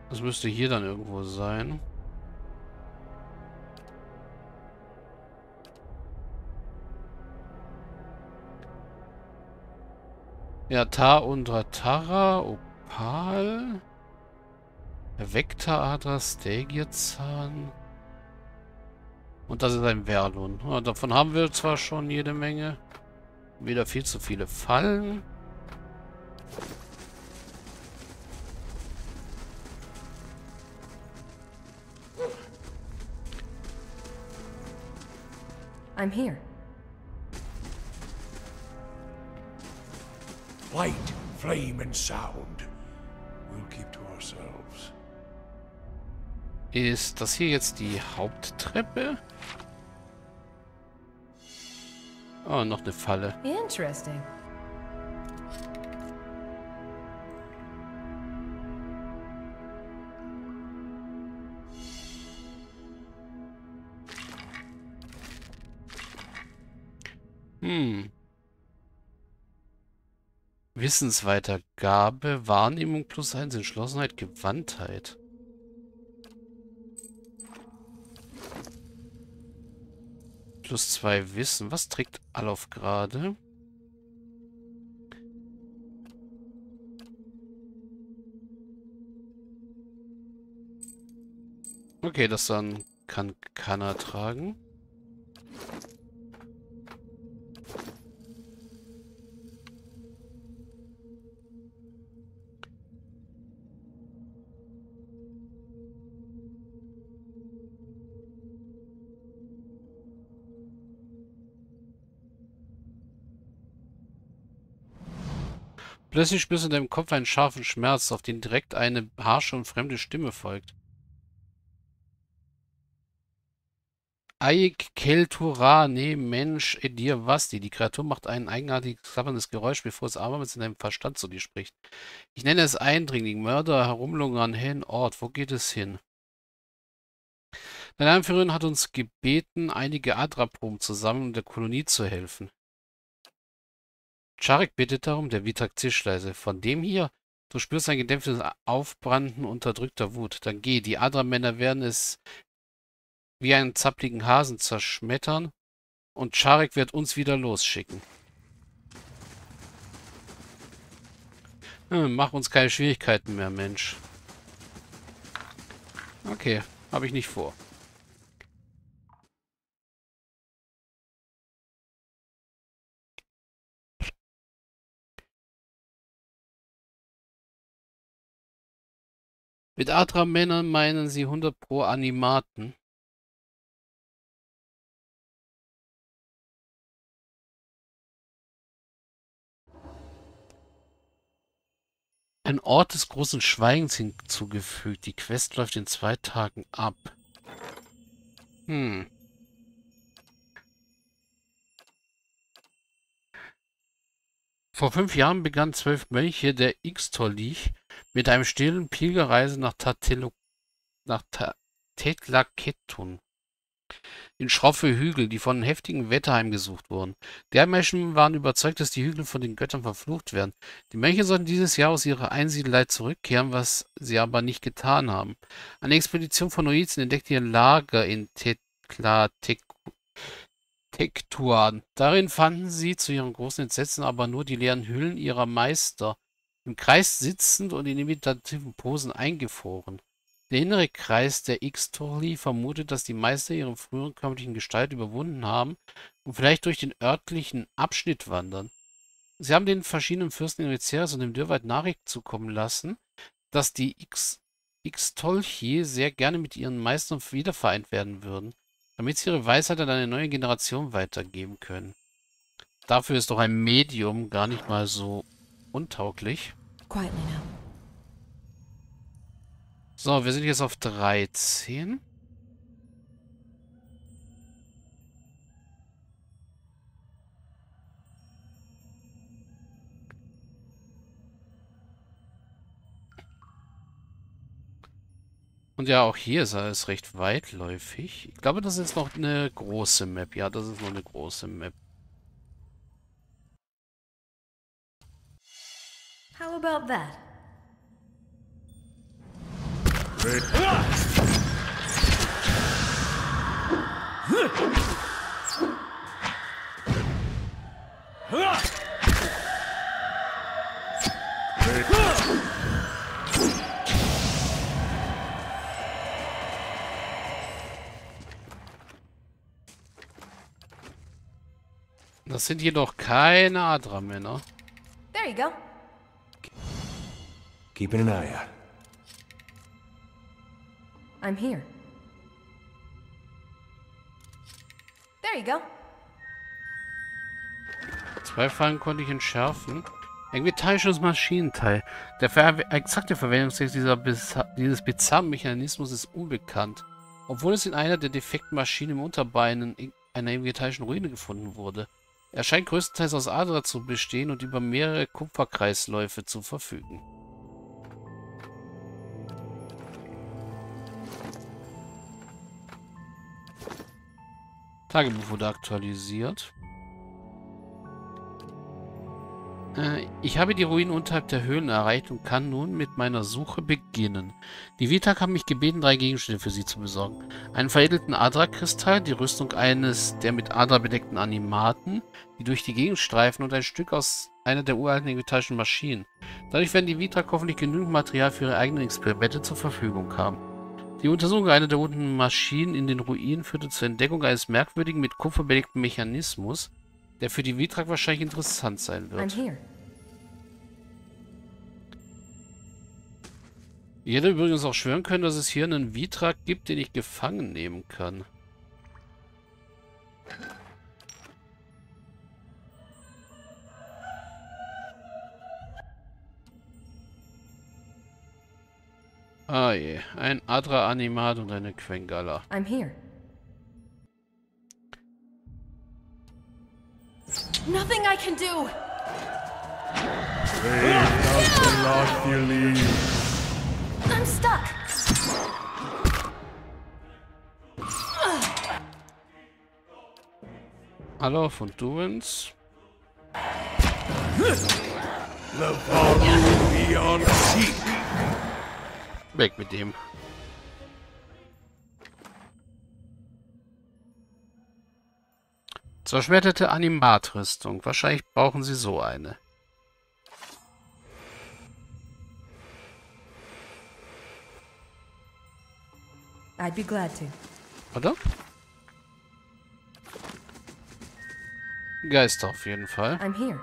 Das müsste hier dann irgendwo sein. Ja, Tar und Tara, Opal, Vektoradler, Stegierzahn. Und das ist ein Verlun. Ja, davon haben wir zwar schon jede Menge. Wieder viel zu viele Fallen. I'm here. Light, flame, and sound. We'll keep to ourselves. Ist das hier jetzt die Haupttreppe? Oh, noch eine Falle. Interesting. Hm. Wissensweitergabe, Wahrnehmung +1, Entschlossenheit, Gewandtheit. +2 Wissen. Was trägt Alof gerade? Okay, das dann kann Kanna tragen. Plötzlich spürst du in deinem Kopf einen scharfen Schmerz, auf den direkt eine harsche und fremde Stimme folgt. Aik Keltura, nee, Mensch, dir Vasti. Die Kreatur macht ein eigenartiges, klapperndes Geräusch, bevor es abermals in deinem Verstand zu dir spricht. Ich nenne es Eindringling, Mörder, Herumlungern, hellen Ort. Wo geht es hin? Deine Anführerin hat uns gebeten, einige Adra-Proben zu sammeln und der Kolonie zu helfen. Charek bittet darum, der Vitrak zischt leise. Von dem hier? Du spürst ein gedämpftes Aufbranden unterdrückter Wut. Dann geh, die Adra-Männer werden es wie einen zappligen Hasen zerschmettern und Charek wird uns wieder losschicken. Mach uns keine Schwierigkeiten mehr, Mensch. Okay, habe ich nicht vor. Mit Adra-Männern meinen sie 100 pro Animaten. Ein Ort des großen Schweigens hinzugefügt. Die Quest läuft in 2 Tagen ab. Hm. Vor 5 Jahren begannen 12 Mönche der Ixtolich mit einem stillen Pilgerreise nach Tetlaketun in schroffe Hügel, die von heftigem Wetter heimgesucht wurden. Die Einheimischen waren überzeugt, dass die Hügel von den Göttern verflucht werden. Die Mönche sollten dieses Jahr aus ihrer Einsiedelei zurückkehren, was sie aber nicht getan haben. Eine Expedition von Novizen entdeckte ihr Lager in Tektuan. Darin fanden sie zu ihrem großen Entsetzen aber nur die leeren Hüllen ihrer Meister, im Kreis sitzend und in imitativen Posen eingefroren. Der innere Kreis der Ixtorli vermutet, dass die Meister ihre früheren körperlichen Gestalt überwunden haben und vielleicht durch den örtlichen Abschnitt wandern. Sie haben den verschiedenen Fürsten in Riceras und dem Dürrwald Nachricht zukommen lassen, dass die Ixtolchi sehr gerne mit ihren Meistern wiedervereint werden würden, damit sie ihre Weisheit an eine neue Generation weitergeben können. Dafür ist doch ein Medium gar nicht mal so untauglich. Quietly now. So, wir sind jetzt auf 13. Und ja, auch hier ist alles recht weitläufig. Ich glaube, das ist noch eine große Map. Ja, das ist noch eine große Map. How about that? Das sind jedoch keine Adra-Männer. There you go. Keeping an eye out. I'm here. There you go. 2 Fallen konnte ich entschärfen. Ein metallisches Maschinenteil. Der exakte Verwendungszweck dieses bizarren Mechanismus ist unbekannt. Obwohl es in einer der defekten Maschinen im Unterbeinen einer metallischen Ruine gefunden wurde. Er scheint größtenteils aus Adra zu bestehen und über mehrere Kupferkreisläufe zu verfügen. Tagebuch wurde aktualisiert. Ich habe die Ruinen unterhalb der Höhlen erreicht und kann nun mit meiner Suche beginnen. Die Vitak haben mich gebeten, 3 Gegenstände für sie zu besorgen. Einen veredelten Adra-Kristall, die Rüstung eines der mit Adra bedeckten Animaten, die durch die Gegend streifen, und ein Stück aus einer der uralten vegetalischen Maschinen. Dadurch werden die Vitak hoffentlich genügend Material für ihre eigenen Experimente zur Verfügung haben. Die Untersuchung einer der unten Maschinen in den Ruinen führte zur Entdeckung eines merkwürdigen, mit Kupfer bedeckten Mechanismus, der für die Vitak wahrscheinlich interessant sein wird. Ich hätte übrigens auch schwören können, dass es hier einen Vitrak gibt, den ich gefangen nehmen kann. Ah je, ein Adra-Animat und eine Quengala. I'm here. Nothing I can do. I'm stuck. Hallo von Duens. Weg mit dem. Zerschmetterte Animatrüstung. Wahrscheinlich brauchen sie so eine. I'd be glad to. Oder? Geister auf jeden Fall. I'm here.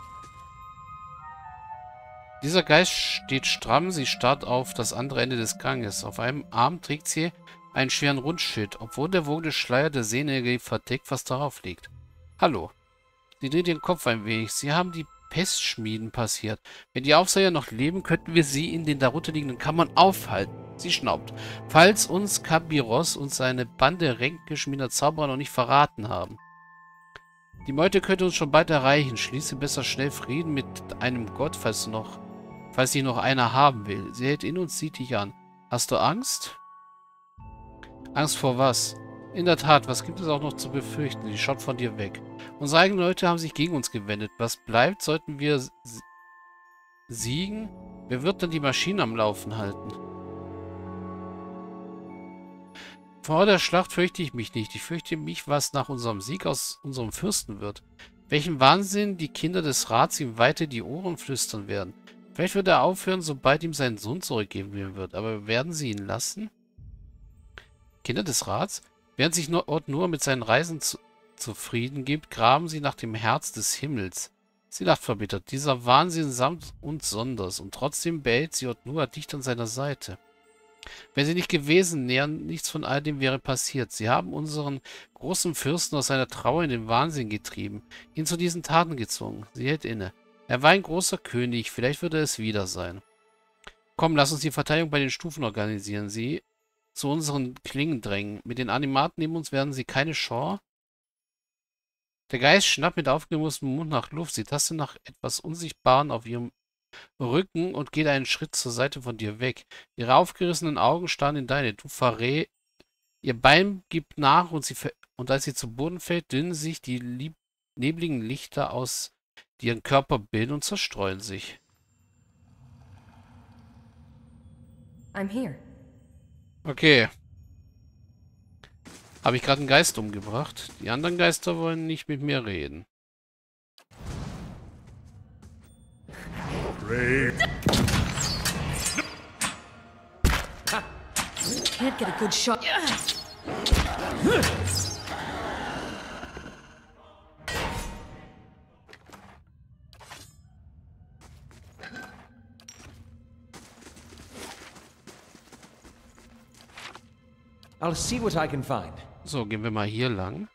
Dieser Geist steht stramm, sie starrt auf das andere Ende des Ganges. Auf einem Arm trägt sie einen schweren Rundschild, obwohl der wogende Schleier der Sehnerie verdeckt, was darauf liegt. Hallo. Sie dreht den Kopf ein wenig. Sie haben die Pestschmieden passiert. Wenn die Aufseher noch leben, könnten wir sie in den darunter liegenden Kammern aufhalten. Sie schnaubt. Falls uns Kabiros und seine Bande ränkeschmieder Zauberer noch nicht verraten haben. Die Meute könnte uns schon bald erreichen. Schließe besser schnell Frieden mit einem Gott, falls dich noch einer haben will. Sie hält in und sieht dich an. Hast du Angst? Angst vor was? In der Tat, was gibt es auch noch zu befürchten? Sie schaut von dir weg. Unsere eigenen Leute haben sich gegen uns gewendet. Was bleibt, sollten wir siegen? Wer wird dann die Maschine am Laufen halten? Vor der Schlacht fürchte ich mich nicht. Ich fürchte mich, was nach unserem Sieg aus unserem Fürsten wird. Welchen Wahnsinn die Kinder des Rats ihm weiter die Ohren flüstern werden. Vielleicht wird er aufhören, sobald ihm sein Sohn zurückgeben wird. Aber werden sie ihn lassen? Kinder des Rats? Während sich Ort nur mit seinen Reisen zufrieden gibt, graben sie nach dem Herz des Himmels. Sie lacht verbittert. Dieser Wahnsinn samt und sonders. Und trotzdem behält sie Ort nur dicht an seiner Seite. Wäre sie nicht gewesen, nichts von all dem wäre passiert. Sie haben unseren großen Fürsten aus seiner Trauer in den Wahnsinn getrieben, ihn zu diesen Taten gezwungen. Sie hält inne. Er war ein großer König, vielleicht würde es wieder sein. Komm, lass uns die Verteidigung bei den Stufen organisieren. Sie zu unseren Klingen drängen. Mit den Animaten neben uns werden sie keine Chance. Der Geist schnappt mit aufgemustem Mund nach Luft. Sie tastet nach etwas Unsichtbaren auf ihrem Rücken und geht einen Schritt zur Seite von dir weg. Ihre aufgerissenen Augen starren in deine. Du verrätst. Ihr Bein gibt nach und als sie zu Boden fällt, dünnen sich die nebligen Lichter aus, die ihren Körper bilden und zerstreuen sich. I'm here. Okay. Habe ich gerade einen Geist umgebracht? Die anderen Geister wollen nicht mit mir reden. Can't get a good shot. I'll see what I can find. So, gehen wir mal hier lang.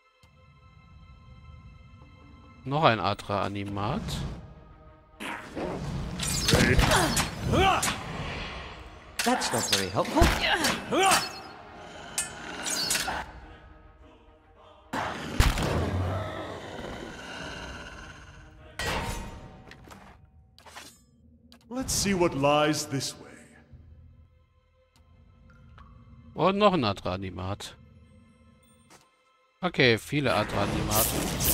Noch ein Adra-Animat. That's not very helpful. Let's see what lies this way. Und noch ein Adra-Animat. Okay, viele Adra-Animate.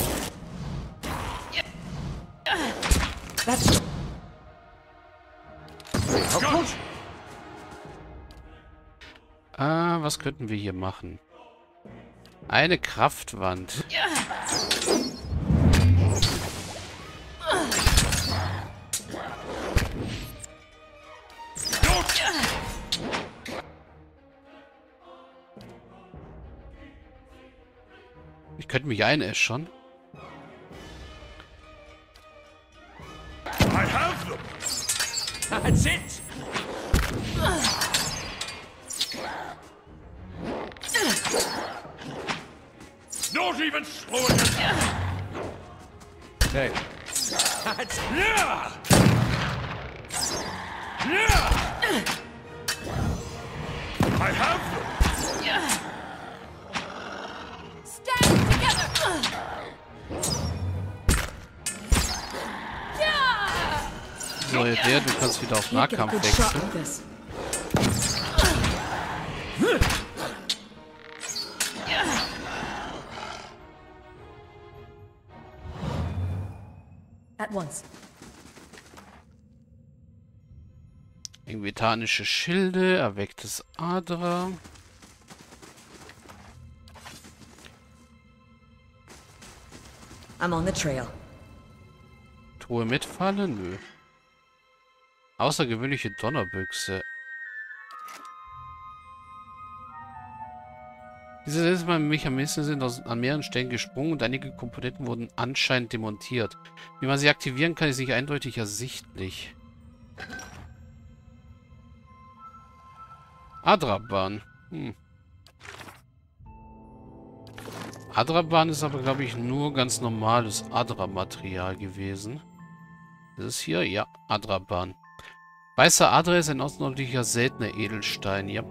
That's not very helpful. Was könnten wir hier machen? Eine Kraftwand. Ich könnte mich einäschern. I have them! That's it. Not even slowing it down! Hey. That's Yeah! Yeah! I have them! Stand together. So, der, du kannst wieder auf Can't get a Nahkampf good shot wechseln. with this. At once. Vetanische Schilde, erwecktes Adra. I'm on the trail. Truhe mit Falle? Nö. Außergewöhnliche Donnerbüchse. Diese seltsamen Mechanismen sind an mehreren Stellen gesprungen und einige Komponenten wurden anscheinend demontiert. Wie man sie aktivieren kann, ist nicht eindeutig ersichtlich. Adrabahn. Adrabahn ist aber, glaube ich, nur ganz normales Adra-Material gewesen. Das ist hier? Ja, Adrabahn. Weißer Adra ist ein außerordentlicher seltener Edelstein. Ja.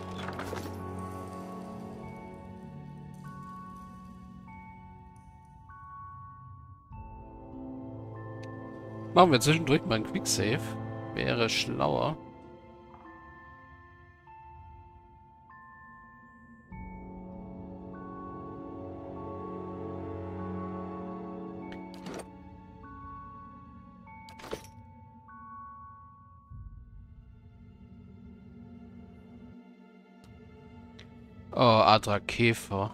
Machen wir zwischendurch mal einen Quicksave. Wäre schlauer. Oh, Adra Käfer.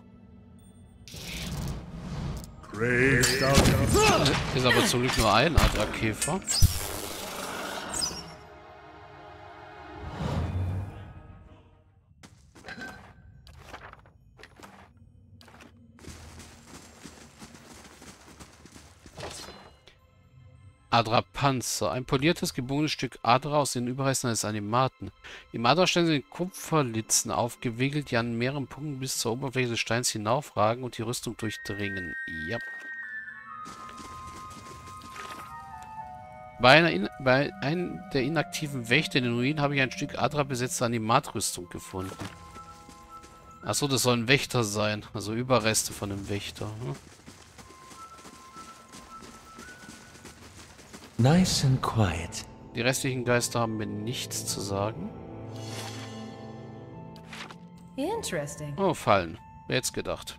Raised out of Ist aber zum Glück nur ein Adra Käfer. Adra Panzer. Ein poliertes, gebogenes Stück Adra aus den Überresten eines Animaten. Im Adra-Stein sind Kupferlitzen aufgewickelt, die an mehreren Punkten bis zur Oberfläche des Steins hinaufragen und die Rüstung durchdringen. Ja. Bei einem der inaktiven Wächter in den Ruinen habe ich ein Stück Adra besetzte Animatrüstung gefunden. Achso, das soll ein Wächter sein. Also Überreste von einem Wächter. Hm? Nice and quiet. Die restlichen Geister haben mir nichts zu sagen. Interesting. Oh, Fallen. Wer hätte es gedacht?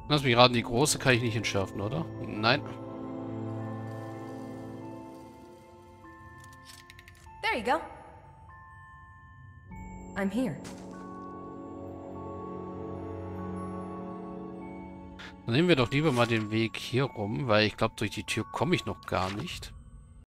Lass mich raten, die große kann ich nicht entschärfen, oder? Nein. There you go. I'm here. Dann nehmen wir doch lieber mal den Weg hier rum, weil ich glaube, durch die Tür komme ich noch gar nicht.